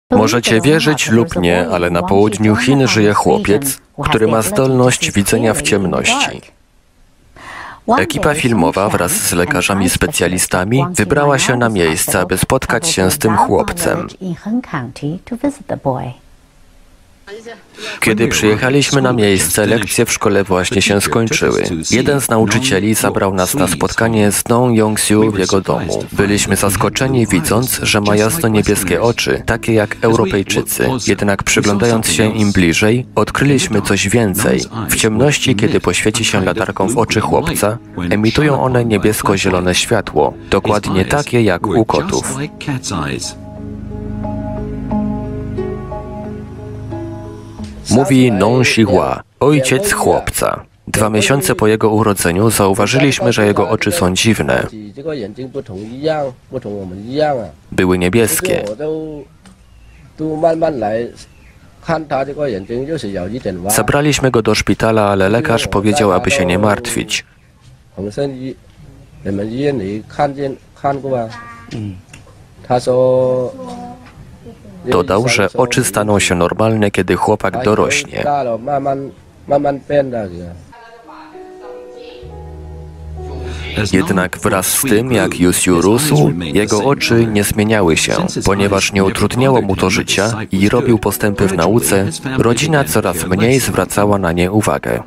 Możecie wierzyć lub nie, ale na południu Chin żyje chłopiec, który ma zdolność widzenia w ciemności. Ekipa filmowa wraz z lekarzami specjalistami wybrała się na miejsce, aby spotkać się z tym chłopcem. Kiedy przyjechaliśmy na miejsce, lekcje w szkole właśnie się skończyły. Jeden z nauczycieli zabrał nas na spotkanie z Nong Yong-siu w jego domu. Byliśmy zaskoczeni, widząc, że ma jasno-niebieskie oczy, takie jak Europejczycy. Jednak przyglądając się im bliżej, odkryliśmy coś więcej. W ciemności, kiedy poświeci się latarką w oczy chłopca, emitują one niebiesko-zielone światło, dokładnie takie jak u kotów. Mówi Nong Xihua, ojciec chłopca. 2 miesiące po jego urodzeniu zauważyliśmy, że jego oczy są dziwne. Były niebieskie. Zabraliśmy go do szpitala, ale lekarz powiedział, aby się nie martwić. Dodał, że oczy staną się normalne, kiedy chłopak dorośnie. Jednak wraz z tym, jak Yusiu rósł, jego oczy nie zmieniały się, ponieważ nie utrudniało mu to życia i robił postępy w nauce, rodzina coraz mniej zwracała na nie uwagę.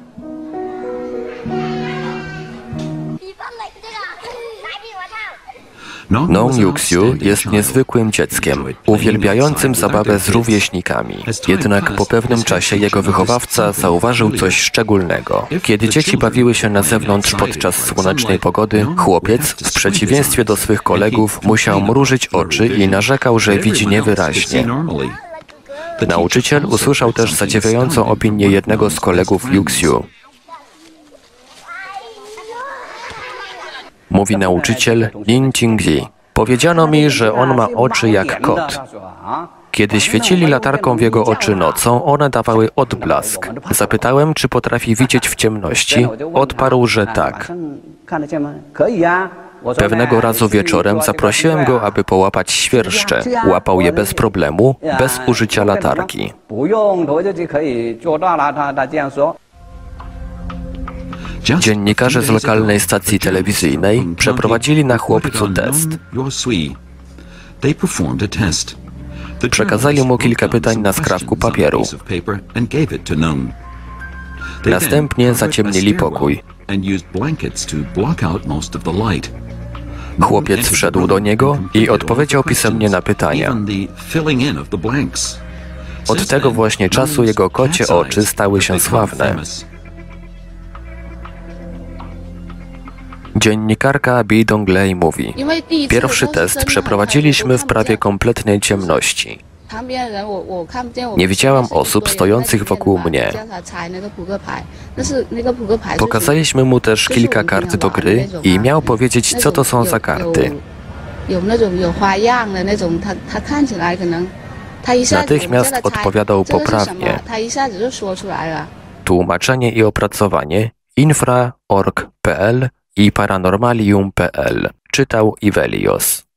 Nong Yong-siu jest niezwykłym dzieckiem, uwielbiającym zabawę z rówieśnikami. Jednak po pewnym czasie jego wychowawca zauważył coś szczególnego. Kiedy dzieci bawiły się na zewnątrz podczas słonecznej pogody, chłopiec, w przeciwieństwie do swych kolegów, musiał mrużyć oczy i narzekał, że widzi niewyraźnie. Nauczyciel usłyszał też zadziwiającą opinię jednego z kolegów Yuxiu. Mówi nauczyciel Lin Qingyi. Powiedziano mi, że on ma oczy jak kot. Kiedy świecili latarką w jego oczy nocą, one dawały odblask. Zapytałem, czy potrafi widzieć w ciemności. Odparł, że tak. Pewnego razu wieczorem zaprosiłem go, aby połapać świerszcze. Łapał je bez problemu, bez użycia latarki. Dziennikarze z lokalnej stacji telewizyjnej przeprowadzili na chłopcu test. Przekazali mu kilka pytań na skrawku papieru. Następnie zaciemnili pokój. Chłopiec wszedł do niego i odpowiedział pisemnie na pytania. Od tego właśnie czasu jego kocie oczy stały się sławne. Dziennikarka Bi Donglei mówi, pierwszy test przeprowadziliśmy w prawie kompletnej ciemności. Nie widziałam osób stojących wokół mnie. Pokazaliśmy mu też kilka kart do gry i miał powiedzieć, co to są za karty. Natychmiast odpowiadał poprawnie. Tłumaczenie i opracowanie infra.org.pl i paranormalium.pl. Czytał Ivelios.